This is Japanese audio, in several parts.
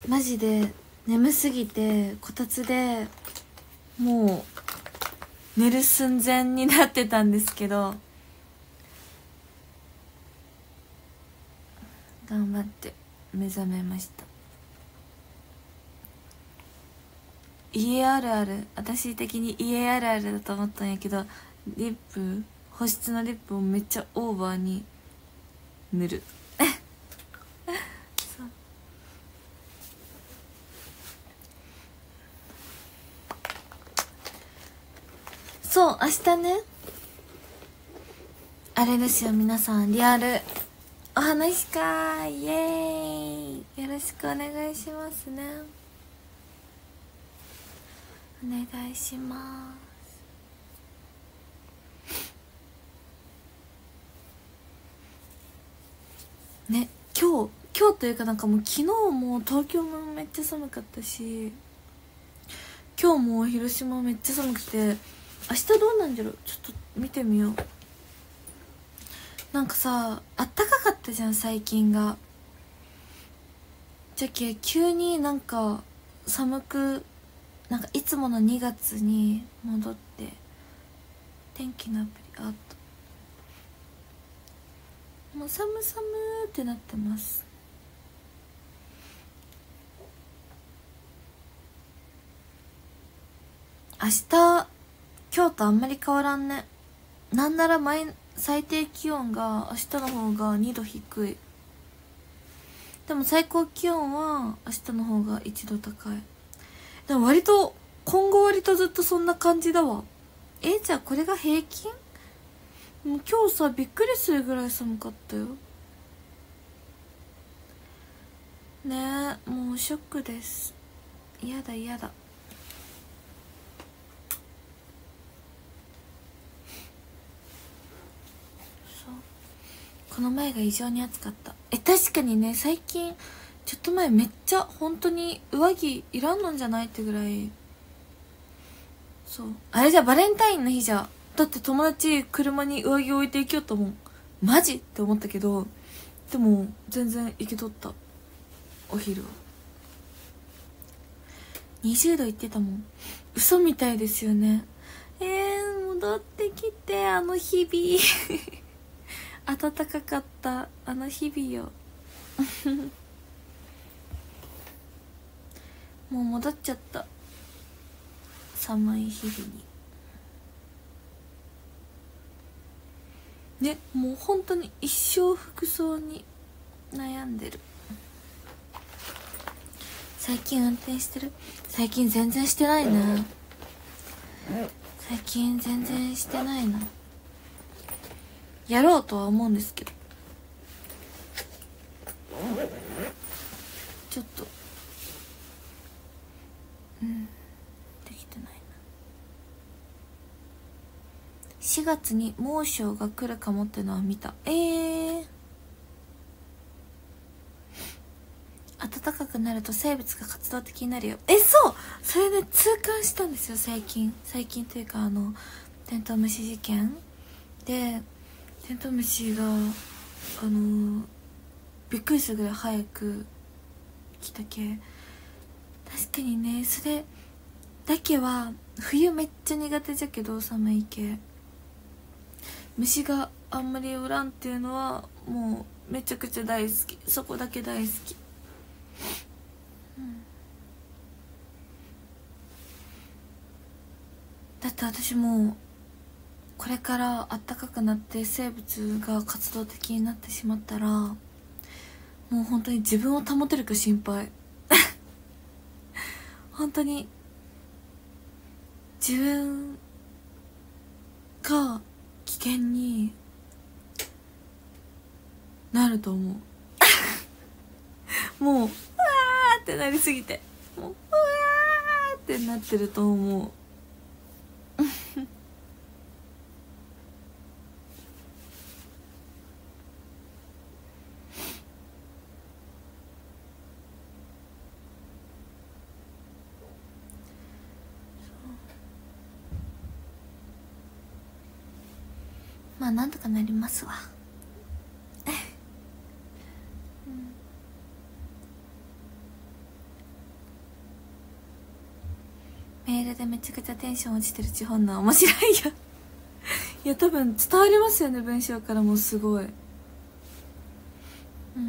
マジで眠すぎてこたつでもう寝る寸前になってたんですけど、頑張って目覚めました。家あるある、私的に家あるあるだと思ったんやけど、リップ、保湿のリップをめっちゃオーバーに塗るそう、明日ね、あれですよ皆さん、リアルお話会、イエーイ、よろしくお願いしますね。お願いしますね。今日というかなんかもう昨日も東京もめっちゃ寒かったし、今日も広島めっちゃ寒くて、明日どうなんじゃろ、ちょっと見てみよう。なんかさ、あったかかったじゃん最近が。じゃけ急になんか寒く、なんかいつもの2月に戻って、天気のアプリあった、もう寒寒ってなってます。明日今日とあんまり変わらんね。なんなら最低気温が明日の方が2度低い。でも最高気温は明日の方が1度高い。でも今後割とずっとそんな感じだわ。じゃあこれが平均？もう今日さ、びっくりするぐらい寒かったよね。え、もうショックです。やだやだ。そう、この前が異常に暑かった。確かにね、最近ちょっと前めっちゃ本当に上着いらんのんじゃないってぐらい。そう、あれじゃバレンタインの日じゃ、だって友達車に上着置いていきよったもん。マジって思ったけど、でも全然いけとった。お昼は20度いってたもん。嘘みたいですよね。戻ってきて、あの日々暖かかったあの日々よもう戻っちゃった、寒い日々にね。もう本当に一生服装に悩んでる。最近運転してる？最近全然してないな。最近全然してないな。やろうとは思うんですけど、ちょっとできてないな。4月に猛暑が来るかもってのは見た。暖かくなると生物が活動的になるよ。そう、それね痛感したんですよ最近というか、テントウムシ事件で、テントウムシがびっくりするぐらい早く来たけ。確かにね、それだけは冬めっちゃ苦手じゃけど、寒いけ虫があんまりおらんっていうのはもうめちゃくちゃ大好き。そこだけ大好き。だって私もうこれから暖かくなって生物が活動的になってしまったら、もう本当に自分を保てるか心配本当に自分が危険になると思うもううわーってなりすぎて、もううわーってなってると思うまあなんとかなりますわメールでめちゃくちゃテンション落ちてる地方の面白いよいや多分伝わりますよね、文章からもすごい。うん。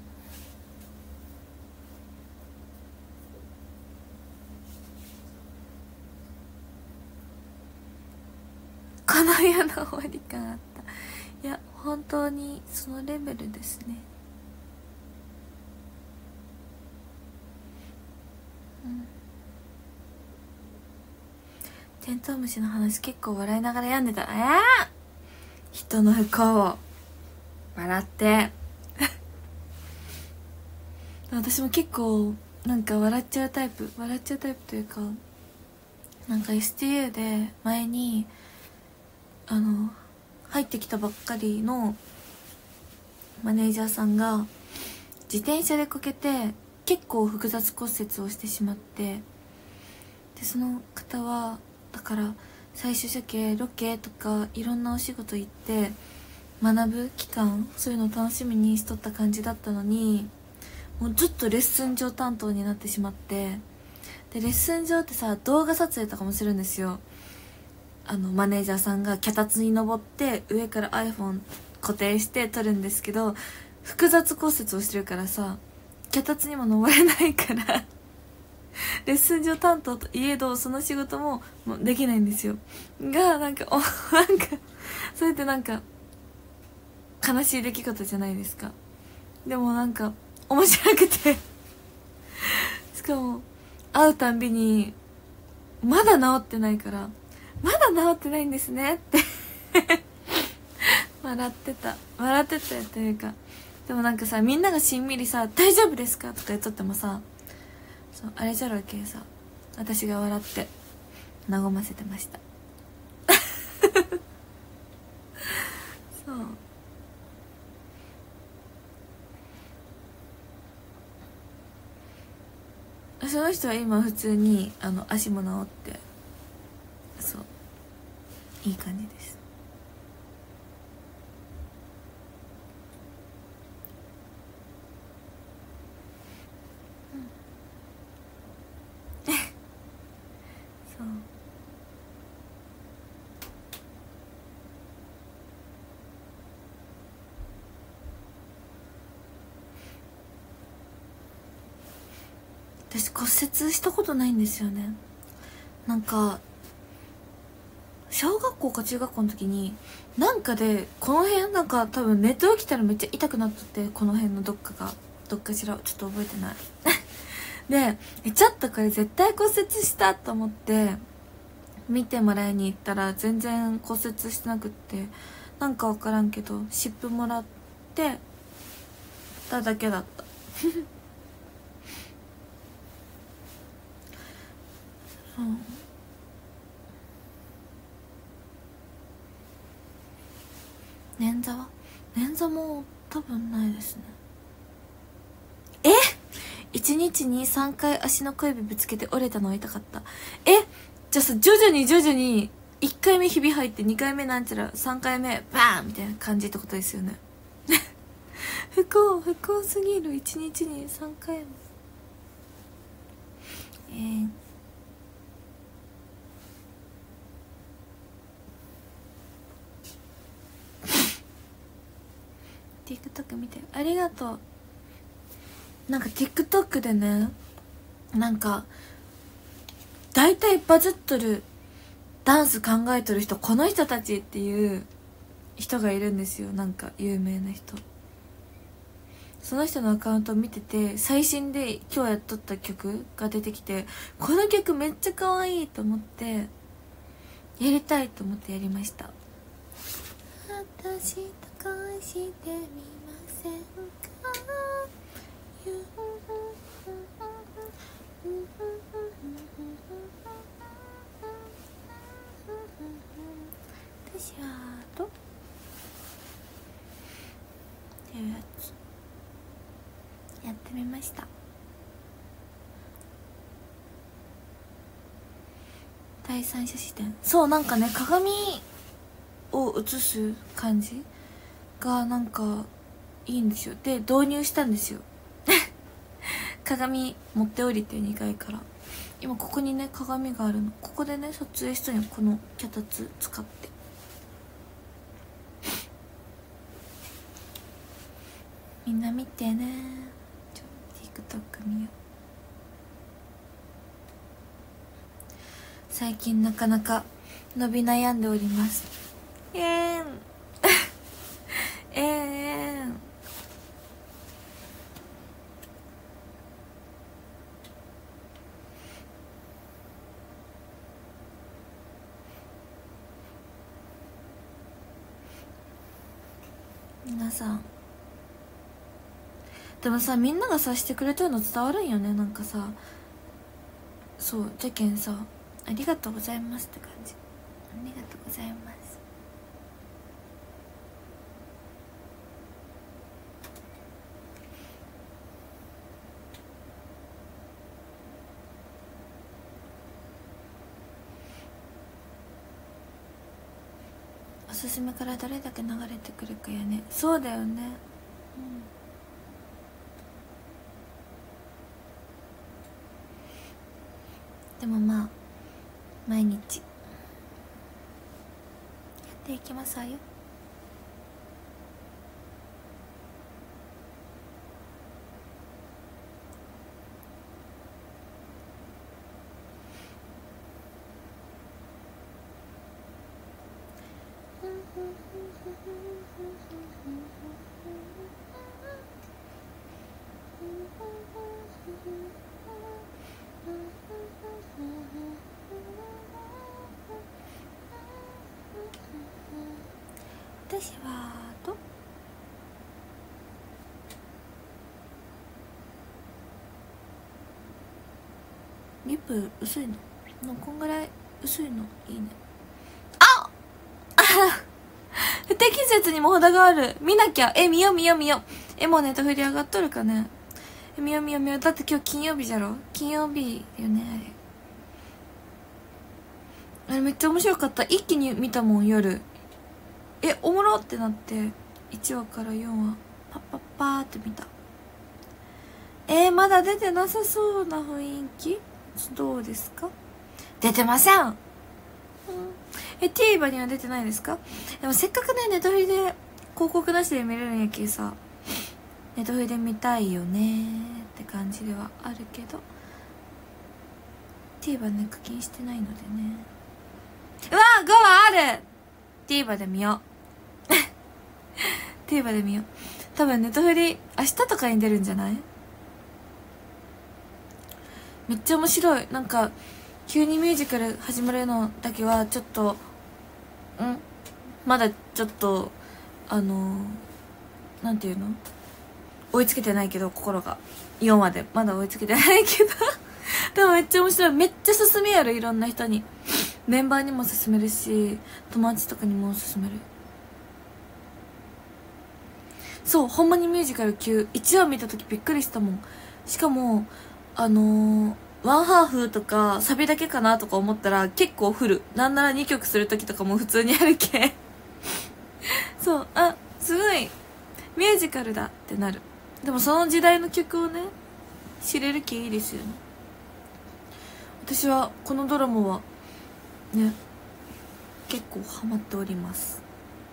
この世の終わり感あった。いや本当にそのレベルですね。うん。テントウムシの話結構笑いながら読んでた。人の不幸を笑って私も結構なんか笑っちゃうタイプというか、なんか STU で前に入ってきたばっかりのマネージャーさんが自転車でこけて結構複雑骨折をしてしまって、でその方はだから最終処刑ロケとかいろんなお仕事行って学ぶ期間、そういうのを楽しみにしとった感じだったのに、もうずっとレッスン上担当になってしまって、でレッスン上ってさ動画撮影とかもするんですよ。マネージャーさんが脚立に登って上から iPhone 固定して撮るんですけど、複雑骨折をしてるからさ脚立にも登れないからレッスン上担当といえどその仕事もできないんですよ。がなんかそれってなんか悲しい出来事じゃないですか。でもなんか面白くてしかも会うたんびにまだ治ってないからまだ治ってないんですねって笑ってたよというか、でもなんかさみんながしんみりさ大丈夫ですかとか言っとってもさ、そうあれじゃろうけさ私が笑って和ませてましたそうその人は今普通に足も治って、そういい感じです。そう私骨折したことないんですよね。なんか小学校か中学校の時になんかでこの辺なんか多分寝て起きたらめっちゃ痛くなっとって、この辺のどっかしらちょっと覚えてないでちょっとこれ絶対骨折したと思って見てもらいに行ったら全然骨折してなくって、なんか分からんけど湿布もらってただけだったそう捻挫も多分ないですね。1日に3回足の小指ぶつけて折れたのは痛かった。じゃあさ徐々に1回目ひび入って2回目なんちゃら3回目バーンみたいな感じってことですよね不幸すぎる。1日に3回もTikTok 見てありがとう。なんか TikTok でね、なんか大体バズっとるダンス考えとる人この人たちっていう人がいるんですよ。なんか有名な人。その人のアカウントを見てて最新で今日やっとった曲が出てきて、この曲めっちゃ可愛いと思ってやりたいと思ってやりました。私と恋してみませんか私はとっていうやつやってみました。第三者視点、そうなんかね鏡を映す感じがなんかいいんですよ。で導入したんですよ鏡持って降りて2階から。今ここにね鏡があるの。ここでね撮影したのよ、この脚立使って。みんな見てね。ちょっと TikTok 見よう。最近なかなか伸び悩んでおります。皆さんでもさ、みんながさしてくれてるの伝わるんよね。なんかさ、そうじゃけんさ、ありがとうございますって感じ。ありがとうございます。おすすめからどれだけ流れてくるかやね。そうだよね。でもまあ毎日やっていきますわよ。私はリップ薄いの。こんぐらい薄いのいいね。あ不適切にも程がある。見なきゃ。見よう見よう見よう。もうネット振り上がっとるかね。見よう見よう見よう。だって今日金曜日じゃろ。金曜日だよね、あれめっちゃ面白かった。一気に見たもん、夜。おもろってなって1話から4話パッパッパーって見た。まだ出てなさそうな雰囲気。どうですか？出てません。TVer には出てないですか？でもせっかくねネットフリで広告なしで見れるんやけさ、ネットフリで見たいよねって感じではあるけど、 TVer ね課金してないのでね。うわー5話ある。 TVer で見ようTVer で見よう。多分ネットフリ明日とかに出るんじゃない？めっちゃ面白い。なんか急にミュージカル始まるのだけはちょっとまだちょっとなんていうの、追いつけてないけど、心が4話でまだ追いつけてないけどでもめっちゃ面白い。めっちゃ勧めやる。いろんな人に、メンバーにも勧めるし、友達とかにも勧める。そう、ほんまにミュージカル級。1話見た時びっくりしたもん。しかもワンハーフとかサビだけかなとか思ったら結構フル。なんなら2曲する時とかも普通にあるけそう、すごいミュージカルだってなる。でもその時代の曲をね知れる気いいですよね。私はこのドラマはね結構ハマっております。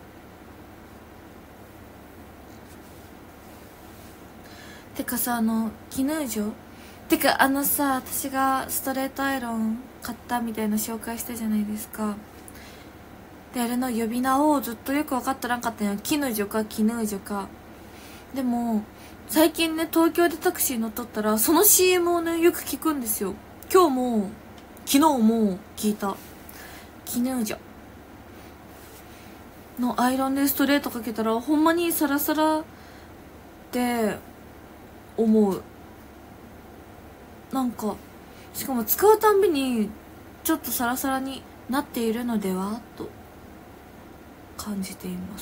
てかさ、絹城てかさ、私がストレートアイロン買ったみたいな紹介したじゃないですか。であれの呼び名をずっとよく分かってなかったんよ。絹城か絹城か。でも最近ね東京でタクシー乗っとったらその CM をねよく聞くんですよ。今日も昨日も聞いた。絹城のアイロンでストレートかけたらほんまにサラサラって思う。なんかしかも使うたんびにちょっとサラサラになっているのではと感じています。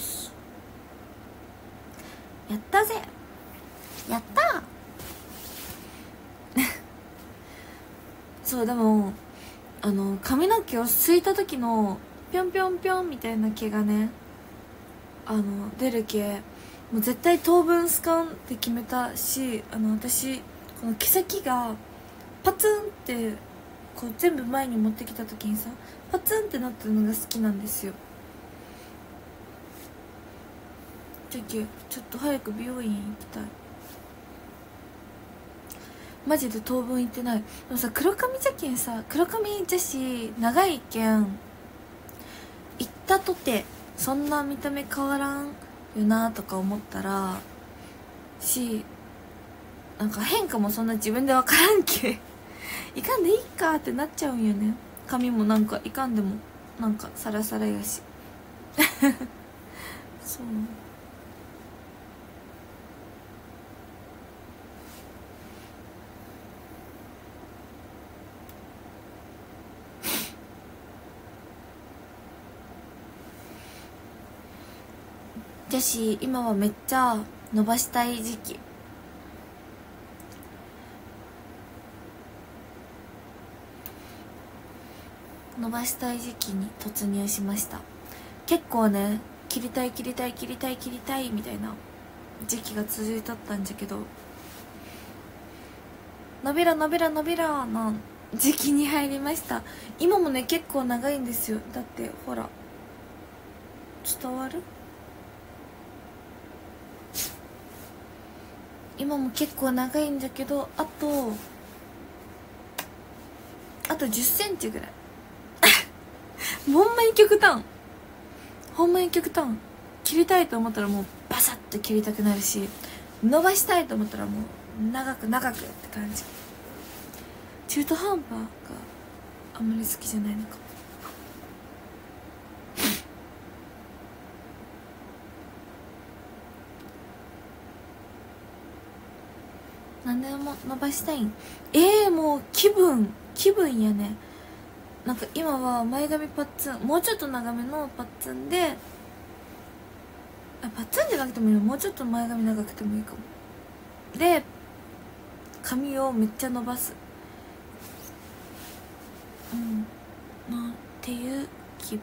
やったぜ、やったそうでも髪の毛をすいた時のぴょんぴょんぴょんみたいな毛がね出る毛もう絶対当分スカンって決めたし、私こその毛先がパツンってこう全部前に持ってきた時にさ、パツンってなってるのが好きなんですよ。じゃけちょっと早く美容院行きたい。マジで当分行ってない。でもさ、黒髪じゃけんさ、黒髪じゃし長いけん、行ったとてそんな見た目変わらんよなとか思ったらし、なんか変化もそんな自分で分からんけいかんでいいかってなっちゃうんよね。髪もなんかいかんでもなんかサラサラやしそう。じゃし今はめっちゃ伸ばしたい時期。伸ばしたい時期に突入しました。結構ね、切りたい切りたい切りたい切りたいみたいな時期が続いとったんじゃけど、伸びろ伸びろ伸びろの時期に入りました。今もね結構長いんですよ。だってほら、伝わる？今も結構長いんだけど、あと10センチぐらいほんまに極端、ほんまに極端。切りたいと思ったらもうバサッと切りたくなるし、伸ばしたいと思ったらもう長く長くって感じ。中途半端があんまり好きじゃないのかも。何でも伸ばしたいん？もう気分やね。なんか今は前髪パッツン、もうちょっと長めのパッツンで、パッツンじゃなくてもいいの、もうちょっと前髪長くてもいいかも。で髪をめっちゃ伸ばす、っていう気分。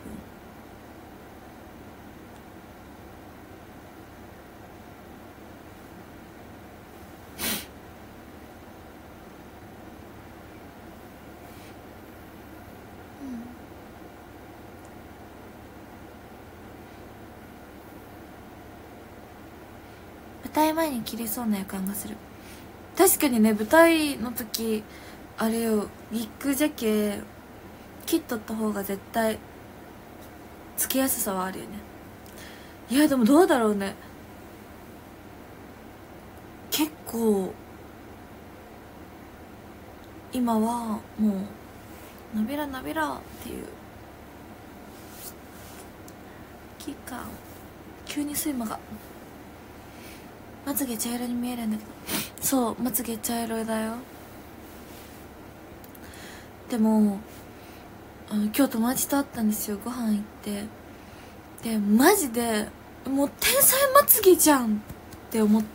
舞台前に切れそうな予感がする。確かにね、舞台の時あれよ、ウィッグじゃけ切っとった方が絶対つけやすさはあるよね。いやでもどうだろうね。結構今はもうなびらなびらっていう期間。急に睡魔が、まつげ茶色に見えるんだけど、そうまつげ茶色だよ。でも今日友達と会ったんですよ。ご飯行って、でマジでもう天才まつげじゃんって思って、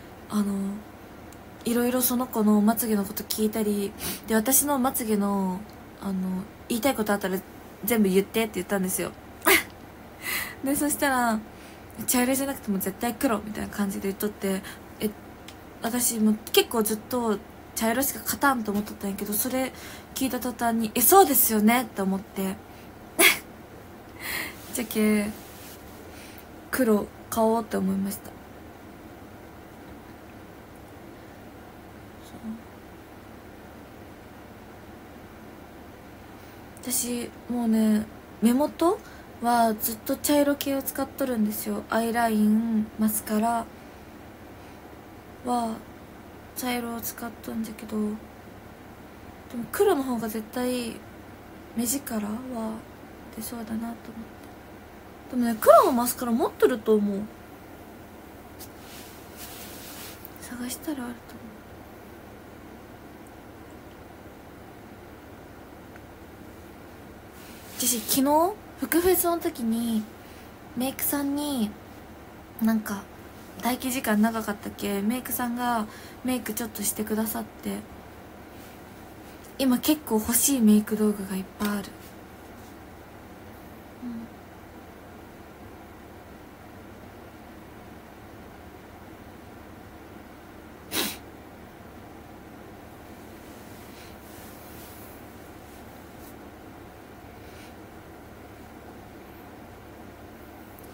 いろいろその子のまつげのこと聞いたりで、私のまつげの言いたいことあったら全部言ってって言ったんですよでそしたら茶色じゃなくても絶対黒みたいな感じで言っとって、私も結構ずっと茶色しか勝たんと思っとったんやけど、それ聞いた途端にそうですよねって思ってじゃけ黒買おうって思いました。私もうね、目元はずっと茶色系を使っとるんですよ。アイライン、マスカラは茶色を使っとんじゃけど、でも黒の方が絶対目力は出そうだなと思って。でもね、黒のマスカラ持っとると思う。探したらあると思う。私昨日福フェスの時にメイクさんになんか待機時間長かったっけ、メイクさんがメイクちょっとしてくださって、今結構欲しいメイク道具がいっぱいある。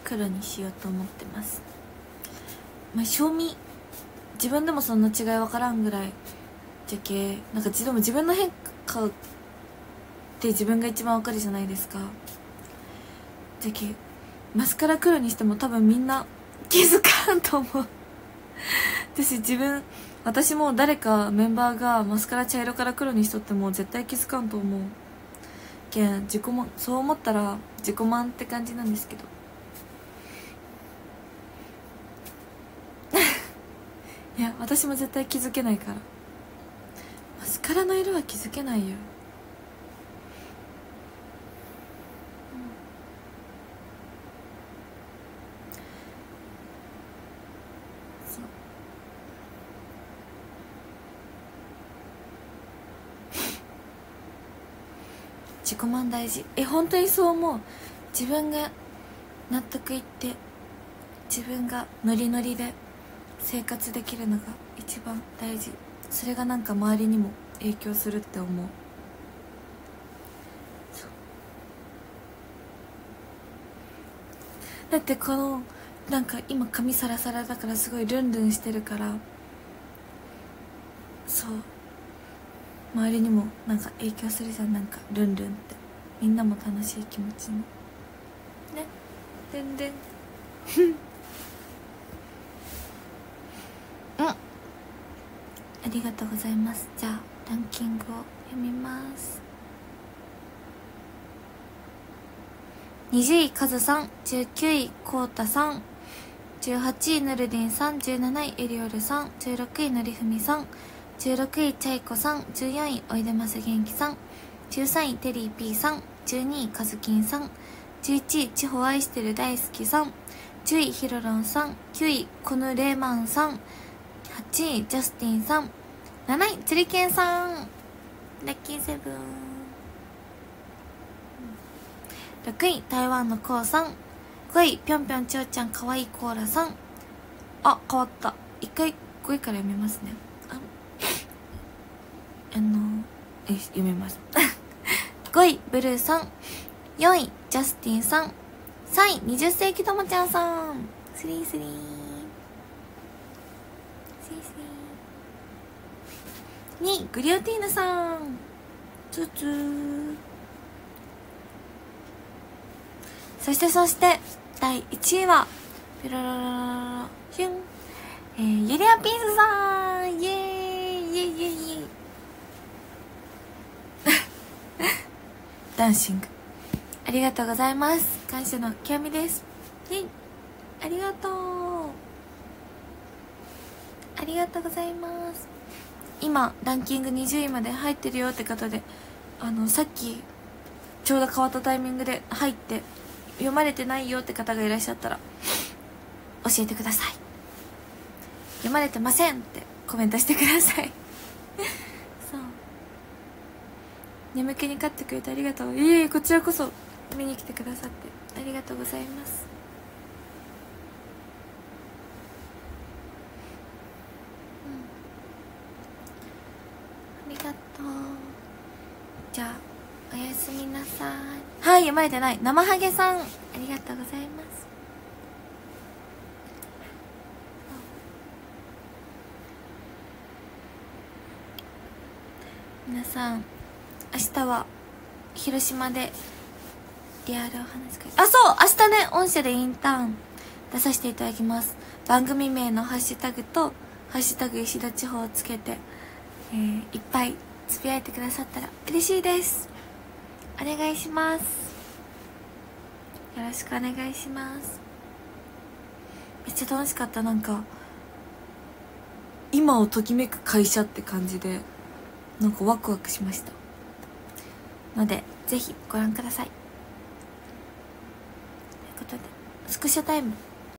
黒にしようと思ってます。まあ賞味自分でもそんな違い分からんぐらいじゃけ、なんかでも自分の変化って自分が一番分かるじゃないですか。じゃけマスカラ黒にしても多分みんな気づかんと思う私も誰かメンバーがマスカラ茶色から黒にしとっても絶対気づかんと思うけん、そう思ったら自己満って感じなんですけどいや私も絶対気づけないから、マスカラの色は気づけないよ。自己満大事。本当にそう思う。自分が納得いって自分がノリノリで生活できるのが一番大事。それがなんか周りにも影響するって思う。だってこのなんか今髪サラサラだからすごいルンルンしてるから、そう周りにもなんか影響するじゃん。なんかルンルンってみんなも楽しい気持ちにね。ルンルンありがとうございます。じゃあランキングを読みます。20位カズさん、19位コウタさん、18位ヌルディンさん、17位エリオルさん、16位のりふみさん、16位チャイコさん、14位おいでます元気さん、13位テリー P さん、12位カズキンさん、11位地方愛してる大好きさん、10位ヒロロンさん、9位コヌレーマンさん、8位ジャスティンさん、7位釣りケンさん、ラッキーセブン、6位台湾のコウさん、5位ぴょんぴょんちおちゃんかわいいコーラさん。あ、変わった。一回5位から読みますね。読みます5位ブルーさん、4位ジャスティンさん、3位20世紀ともちゃんさん、スリースリースリースリー、2位グリオティーヌさん、ツーツー。そして第1位はピロロロロロヒュン、ユリアピースさん、イエーイイエーイイエーイイエーイダンシングありがとうございます。感謝の極みです。ありがとうありがとうございます。今ランキング20位まで入ってるよって方で、さっきちょうど変わったタイミングで入って読まれてないよって方がいらっしゃったら教えてください。読まれてませんってコメントしてくださいそう、眠気に勝ってくれてありがとう。いえ、こちらこそ見に来てくださってありがとうございます。ありがとう。じゃあおやすみなさい。はい、読まれてない。生ハゲさんありがとうございます。皆さん明日は広島でリアルお話会、あ、そう明日ね、御社でインターン出させていただきます。番組名のハッシュタグとハッシュタグ石田地方をつけて、いっぱいつぶやいてくださったら嬉しいです。お願いします。よろしくお願いします。めっちゃ楽しかった。なんか今をときめく会社って感じで、なんかワクワクしましたので、ぜひご覧ください。ということでスクショタイム